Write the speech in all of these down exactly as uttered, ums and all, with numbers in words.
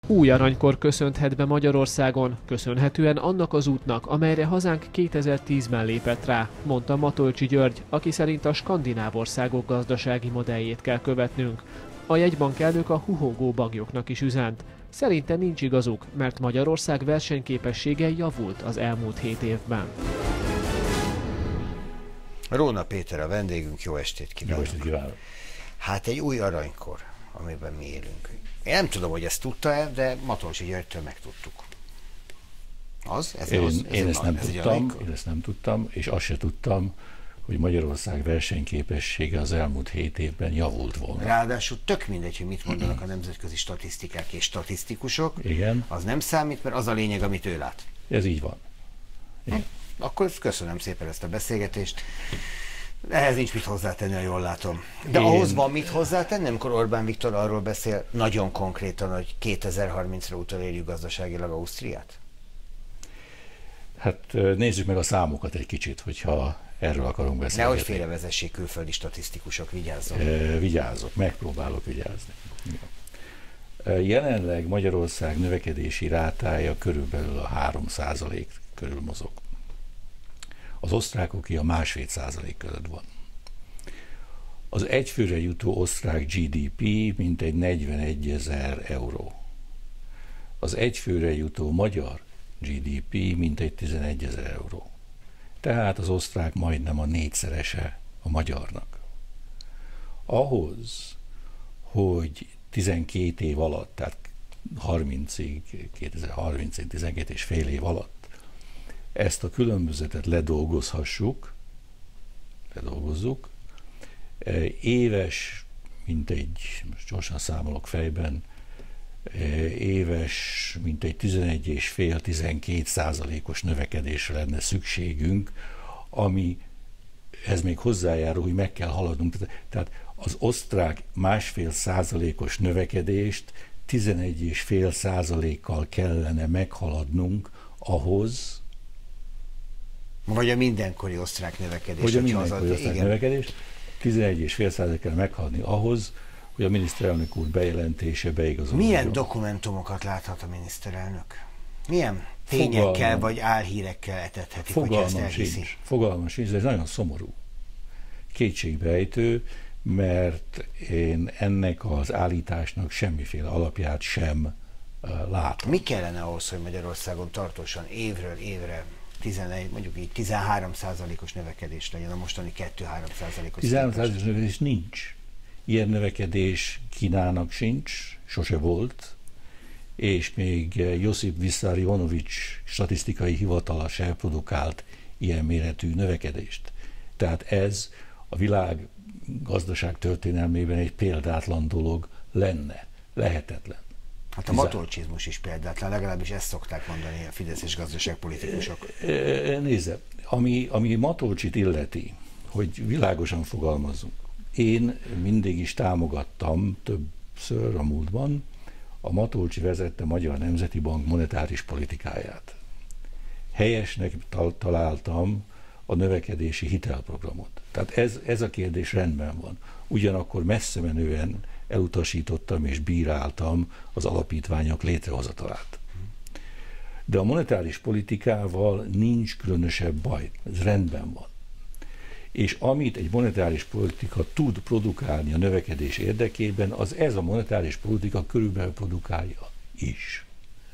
Új aranykor köszönthet be Magyarországon, köszönhetően annak az útnak, amelyre hazánk kétezer-tízben lépett rá, mondta Matolcsy György, aki szerint a skandináv országok gazdasági modelljét kell követnünk. A jegybank elnök a huhogó bankoknak is üzent. Szerinte nincs igazuk, mert Magyarország versenyképessége javult az elmúlt hét évben. Róna Péter a vendégünk, jó estét kívánok! Jó estét kívánok! Hát egy új aranykor, amiben mi élünk. Én nem tudom, hogy ezt tudta-e, de Matolcsy Györgytől megtudtuk. Az? Ez én az, ez én egy, ezt nem ez tudtam, én ezt nem tudtam, és azt se tudtam, hogy Magyarország versenyképessége az elmúlt hét évben javult volna. Ráadásul tök mindegy, hogy mit mondanak a nemzetközi statisztikák és statisztikusok. Igen. Az nem számít, mert az a lényeg, amit ő lát. Ez így van. Hm. Akkor köszönöm szépen ezt a beszélgetést. Ehhez nincs mit hozzátenni, ha jól látom. De Én... ahhoz van mit hozzátenni, amikor Orbán Viktor arról beszél nagyon konkrétan, hogy kétezer-harmincra utolérjük gazdaságilag Ausztriát? Hát nézzük meg a számokat egy kicsit, hogyha erről akarunk beszélni. Nehogy félrevezessék külföldi statisztikusok, vigyázzon. E, vigyázok, megpróbálok vigyázni. Jelenleg Magyarország növekedési rátája körülbelül a három százalék körül mozog. Az osztrákoké a másfél százalék között van. Az egyfőre jutó osztrák gé dé pé mintegy negyvenegyezer euró. Az egyfőre jutó magyar gé dé pé mintegy tizenegyezer euró. Tehát az osztrák majdnem a négyszerese a magyarnak. Ahhoz, hogy tizenkét év alatt, tehát harmincig, kétezer-harmincig, tizenkét és fél év alatt ezt a különbözetet ledolgozhassuk, ledolgozzuk, éves, mintegy, most gyorsan számolok fejben, éves mintegy tizenegy és fél tizenkét százalékos növekedésre lenne szükségünk, ami ez még hozzájárul, hogy meg kell haladnunk. Tehát az osztrák másfél százalékos növekedést tizenegy és fél százalékkal kellene meghaladnunk ahhoz, vagy a mindenkori osztrák növekedés. Hogy a mindenkori osztrák igen. növekedés tizenegy és fél százalékkal meghaladni ahhoz, hogy a miniszterelnök úr bejelentése beigazolódjon. Milyen dokumentumokat láthat a miniszterelnök? Milyen tényekkel Fogalmam. vagy álhírekkel etethetik, hogyha ezt elhiszi? Fogalmam sincs, de ez nagyon szomorú. Kétségbeejtő, mert én ennek az állításnak semmiféle alapját sem uh, látom. Mi kellene ahhoz, hogy Magyarországon tartósan évről évre tizenegy, mondjuk így tizenhárom százalékos növekedés legyen, a mostani kettő-három százalékos tizenhárom százalékos növekedés nincs. Ilyen növekedés Kínának sincs, sose volt, és még Josip Vissarionovics statisztikai hivatala sem produkált ilyen méretű növekedést. Tehát ez a világ gazdaság történelmében egy példátlan dolog lenne, lehetetlen. Hát a matolcsizmus is példátlan, legalábbis ezt szokták mondani a fideszes gazdaságpolitikusok. Nézze, ami, ami Matolcsit illeti, hogy világosan fogalmazzunk, én mindig is támogattam többször a múltban a Matolcsy vezette Magyar Nemzeti Bank monetáris politikáját. Helyesnek találtam a növekedési hitelprogramot. Tehát ez, ez a kérdés rendben van. Ugyanakkor messze menően elutasítottam és bíráltam az alapítványok létrehozatalát. De a monetáris politikával nincs különösebb baj, ez rendben van. És amit egy monetáris politika tud produkálni a növekedés érdekében, az ez a monetáris politika körülbelül produkálja is.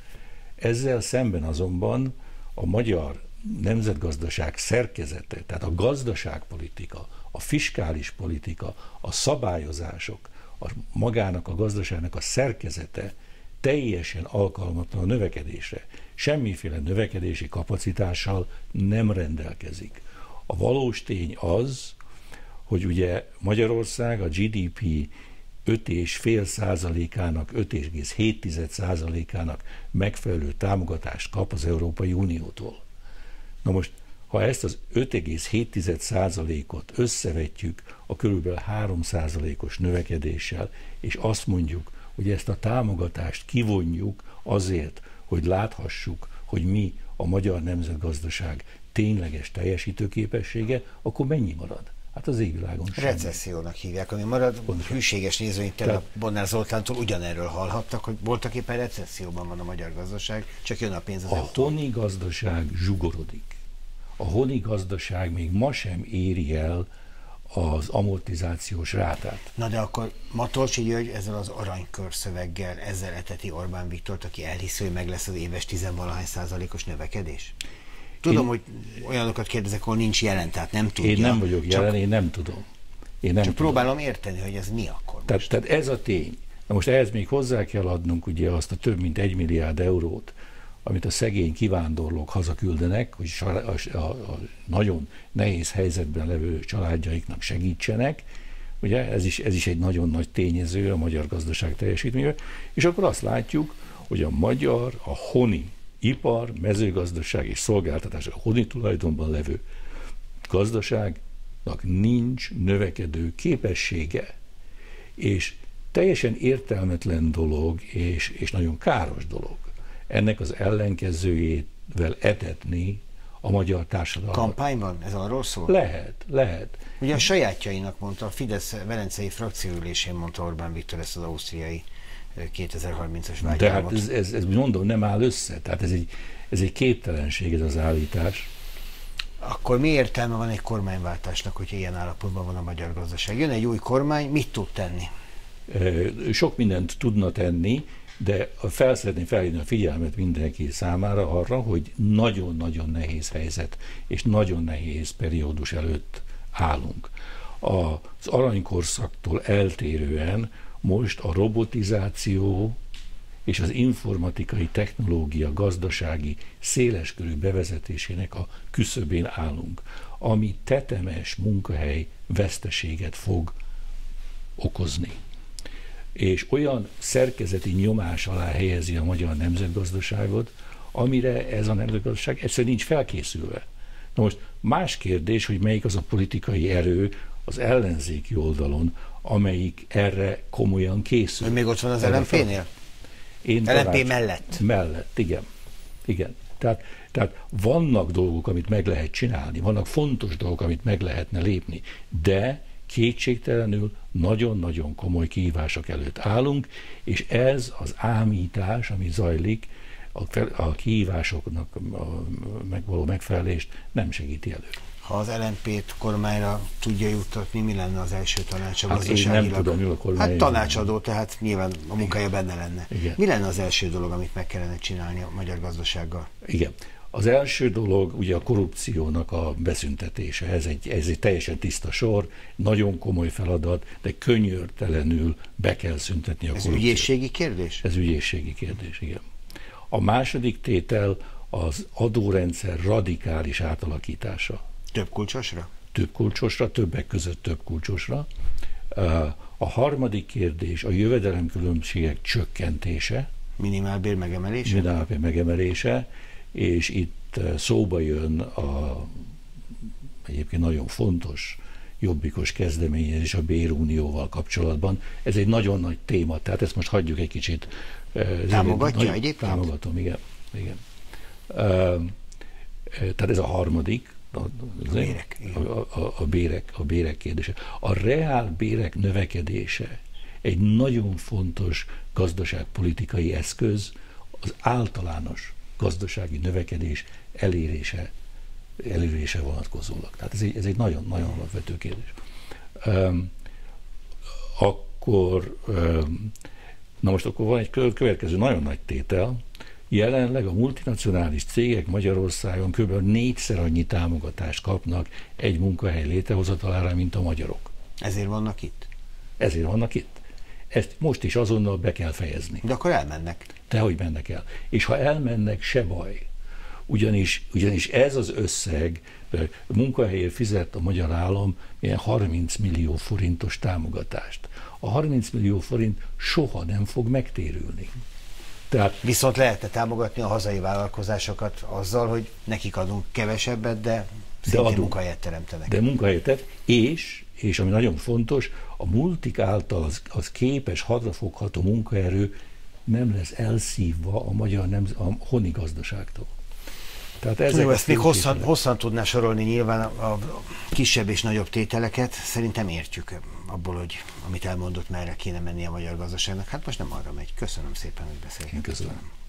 Ezzel szemben azonban a magyar nemzetgazdaság szerkezete, tehát a gazdaságpolitika, a fiskális politika, a szabályozások, a magának a gazdaságnak a szerkezete teljesen alkalmatlan a növekedésre. Semmiféle növekedési kapacitással nem rendelkezik. A valós tény az, hogy ugye Magyarország a gé dé pé öt egész öt százalékának, öt egész hét százalékának megfelelő támogatást kap az Európai Uniótól. Na most, ha ezt az öt egész hét százalékot összevetjük a körülbelül három százalékos növekedéssel, és azt mondjuk, hogy ezt a támogatást kivonjuk azért, hogy láthassuk, hogy mi a magyar nemzetgazdaság tényleges teljesítőképessége, akkor mennyi marad? Hát az égvilágon sem. Recessziónak hívják, ami marad. Pontosan. Hűséges nézőink tegnap Bonnár Zoltántól ugyanerről hallhattak, hogy voltak éppen recesszióban van a magyar gazdaság, csak jön a pénz az A honi gazdaság zsugorodik. A honi gazdaság még ma sem éri el az amortizációs rátát. Na de akkor Matolcsy György ezzel az aranykör szöveggel, ezzel eteti Orbán Viktort, aki elhiszi, hogy meg lesz az éves tizenvalahány százalékos növekedés? Tudom, én, hogy olyanokat kérdezek, ahol nincs jelen, tehát nem tudja. Én nem vagyok jelen, csak, én nem tudom. Én nem csak tudom. próbálom érteni, hogy ez mi akkor tehát, tehát ez a tény. Na most ehhez még hozzá kell adnunk ugye azt a több mint egy milliárd eurót, amit a szegény kivándorlók hazaküldenek, hogy a, a, a nagyon nehéz helyzetben levő családjaiknak segítsenek. Ugye ez is, ez is egy nagyon nagy tényező a magyar gazdaság teljesítményében. És akkor azt látjuk, hogy a magyar, a honi ipar, mezőgazdaság és szolgáltatás, a honi tulajdonban levő gazdaságnak nincs növekedő képessége. És teljesen értelmetlen dolog, és, és nagyon káros dolog ennek az ellenkezőjével etetni a magyar társadalmat. Kampányban? Ez arról szól? Lehet, lehet. Ugye a sajátjainak mondta, a Fidesz velencei frakcióülésén mondta Orbán Viktor ezt az ausztriai kétezer-harmincas vágyálmot. De hát ez, ez, ez mondom, nem áll össze. Tehát ez egy, ez egy képtelenség, ez az állítás. Akkor mi értelme van egy kormányváltásnak, hogy ilyen állapotban van a magyar gazdaság? Jön egy új kormány, mit tud tenni? Sok mindent tudna tenni, de fel szeretném felhívni a figyelmet mindenki számára arra, hogy nagyon-nagyon nehéz helyzet és nagyon nehéz periódus előtt állunk. Az aranykorszaktól eltérően most a robotizáció és az informatikai technológia gazdasági széleskörű bevezetésének a küszöbén állunk, ami tetemes munkahely veszteséget fog okozni. És olyan szerkezeti nyomás alá helyezi a magyar nemzetgazdaságot, amire ez a nemzetgazdaság egyszerűen nincs felkészülve. Na most más kérdés, hogy melyik az a politikai erő az ellenzéki oldalon, amelyik erre komolyan készül. Ön még ott van az el em pé-nél? Én el em pé mellett? Mellett, igen. igen. Tehát, tehát vannak dolgok, amit meg lehet csinálni, vannak fontos dolgok, amit meg lehetne lépni, de kétségtelenül nagyon-nagyon komoly kihívások előtt állunk, és ez az ámítás, ami zajlik, a, fel, a kihívásoknak a megvaló megfelelést nem segíti elő. Ha az el em pét kormányra tudja juttatni, mi lenne az első tanácsa? Hát én nem tudom, mi a kormány. Hát tanácsadó, tehát nyilván a munkája benne lenne. Igen. Mi lenne az első dolog, amit meg kellene csinálni a magyar gazdasággal? Igen. Az első dolog ugye a korrupciónak a beszüntetése. Ez egy, ez egy teljesen tiszta sor, nagyon komoly feladat, de könyörtelenül be kell szüntetni a ez korrupciót. Ez ügyészségi kérdés? Ez ügyészségi kérdés, igen. A második tétel az adórendszer radikális átalakítása. Több kulcsosra? Több kulcsosra, többek között több kulcsosra. A harmadik kérdés a jövedelemkülönbségek csökkentése. Minimálbér megemelése? Minimálbér megemelése, és itt szóba jön a egyébként nagyon fontos jobbikos kezdeményezés a bérunióval kapcsolatban. Ez egy nagyon nagy téma, tehát ezt most hagyjuk egy kicsit. Támogatja nagy, egyébként? Támogatom, igen. igen. Tehát ez a harmadik, a, a, bérek, a, a, a, bérek, a bérek kérdése. A reál bérek növekedése egy nagyon fontos gazdaságpolitikai eszköz az általános gazdasági növekedés elérése, elérése vonatkozólag. Tehát ez egy, ez egy nagyon, nagyon alapvető kérdés. Um, akkor, um, na most akkor van egy következő nagyon nagy tétel. Jelenleg a multinacionális cégek Magyarországon kb. négyszer annyi támogatást kapnak egy munkahely létrehozatalára, mint a magyarok. Ezért vannak itt? Ezért vannak itt. Ezt most is azonnal be kell fejezni. De akkor elmennek. Dehogy mennek el. És ha elmennek, se baj. Ugyanis, ugyanis ez az összeg, munkahelyért fizet a magyar állam ilyen harminc millió forintos támogatást. A harminc millió forint soha nem fog megtérülni. Tehát, viszont lehetne támogatni a hazai vállalkozásokat azzal, hogy nekik adunk kevesebbet, de szintén munkahelyet teremtenek. De munkahelyet, és, és ami nagyon fontos, a multik által az, az képes, hadrafogható munkaerő nem lesz elszívva a magyar nemz, a honi gazdaságtól. Tehát ezek Jó, ezt még hosszan, tételek. hosszan tudná sorolni nyilván a, a kisebb és nagyobb tételeket. Szerintem értjük abból, hogy amit elmondott, merre kéne menni a magyar gazdaságnak. Hát most nem arra megy. Köszönöm szépen, hogy beszélgetünk. Köszönöm.